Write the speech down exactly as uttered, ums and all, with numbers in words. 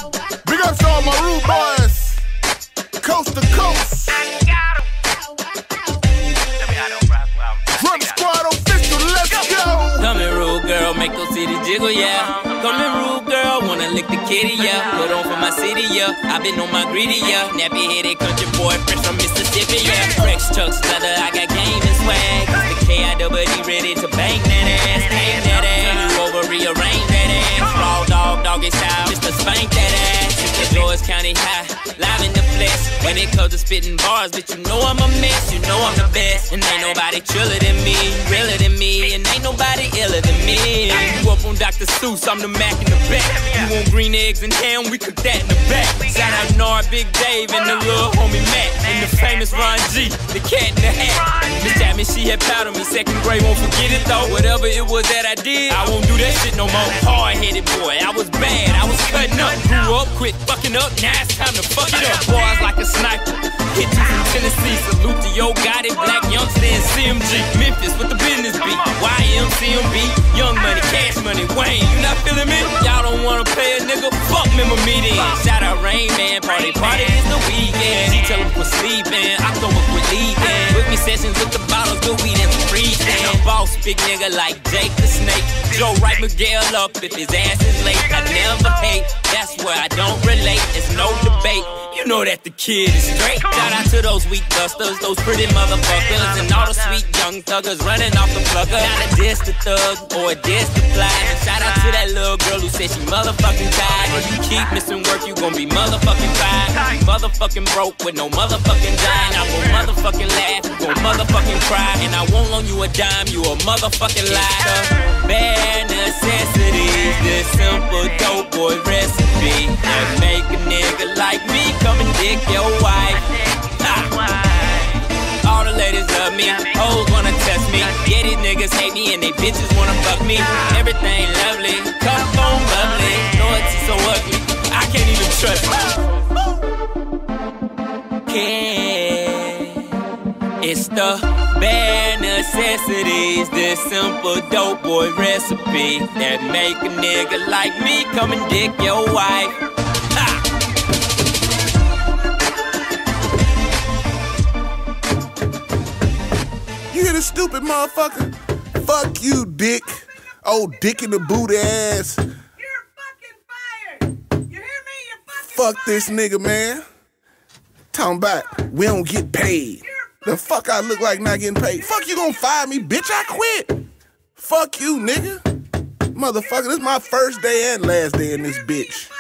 Big ups to all my rude boys, coast to coast. Drunk Squad official, let's go. Come here, rude girl, make those titties jiggle, yeah. Come here, rude girl, wanna lick the kitty, yeah. Put on for my city, yeah. I been on my greedy, yeah. Nappy headed country boy, fresh from Mississippi, yeah. Fresh chucks, leather, I got game and swag. The K I double D ready to bang that ass, hang that ass. You over rearrange that ass. Raw dog, doggy style, Mister Spank that ass. The George County High, live in the flesh. When it comes to spitting bars, bitch, you know I'm a mess. You know I'm the best, and ain't nobody triller than me, realer than me, and ain't nobody iller than me. You up on Doctor Seuss, I'm the Mac in the back. You want green eggs and ham, we cook that in the back. Shout out Nard, Big Dave, and the little homie Mac, and the famous Ron G, the cat in the hat. Miss Chapman, she had powder me, second grade, won't forget it though. Whatever it was that I did, I won't do that shit no more. Hard-headed boy, I was bad, I was cutting up. Grew up, quit fucking up, now it's time to fuck it up. Boys like a sniper, hit you from Tennessee. Salute to Yo Gotti, Black Youngster, and C M G. Memphis with the business beat, Y M C M B, Young Money, Cash Money, Wayne. You not feeling me? Y'all don't wanna pay a nigga? Fuck member meeting. Shout out Rain Man, party party is the weekend. She tell him quit sleeping, October quit leaving. Book me sessions with the bottles, good weed and some free thing. I'm boss, big nigga like Jake the Snake. Joe write Miguel up if his ass is late. I never hate, that's where I don't relate. It's no debate. You know that the kid is straight. Shout out to those weak dusters, those pretty motherfuckers, and all the sweet young thuggers running off the plugger. Not a diss to thug or a diss to fly. And shout out to that little girl who said she motherfucking tired. If you keep missing work, you gon' be motherfucking fine. You motherfucking broke with no motherfucking dime. I will motherfucking laugh, you gon' motherfucking cry. And I won't loan you a dime, you a motherfucking liar. Bare necessities, this simple dope boy recipe that make a nigga like me come and dick your wife. Ha. All the ladies love me, hoes wanna test me. Yeah, these niggas hate me and they bitches wanna fuck me. Everything lovely, cup on bubbly. Loyalty so ugly, I can't even trust me. Yeah, it's the bare necessities, this simple dope boy recipe that make a nigga like me come and dick your wife. Ha. You hear this stupid motherfucker? Fuck you, dick. Old dick in the booty ass. You're fucking fired. You hear me? You're fucking Fuck fired. this nigga, man. Talking about we don't get paid. The fuck I look like not getting paid? Fuck you gonna fire me, bitch, I quit. Fuck you, nigga. Motherfucker, this is my first day and last day in this bitch.